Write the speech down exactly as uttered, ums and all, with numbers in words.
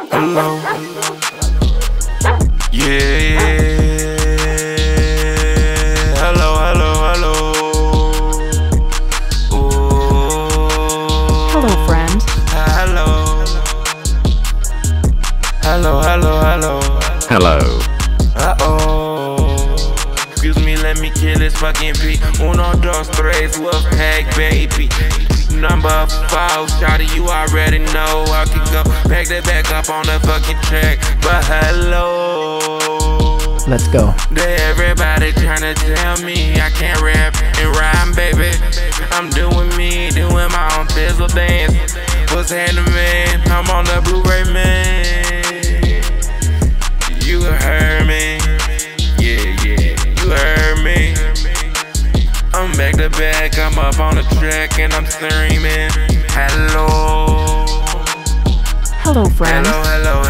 Hello. Yeah. Hello, hello, hello. Ooh. Hello, friend. Hello. Hello, hello, hello. Hello. Uh-oh. Excuse me, let me kill this fucking beat. Uno, dos, tres, Wolfpack, baby. Number four, shawty, you already know I can go back to back up on the fucking track. But hello, Let's go. everybody tryna tell me I can't rap and rhyme, baby. I'm doing me, doing my own fizzle dance. What's happening, man? I'm on the Blu-ray, man. You heard me, yeah, yeah, you heard me. I'm back to back, I'm up on the track and I'm screaming. Hello. Hello, friend. Hello, hello,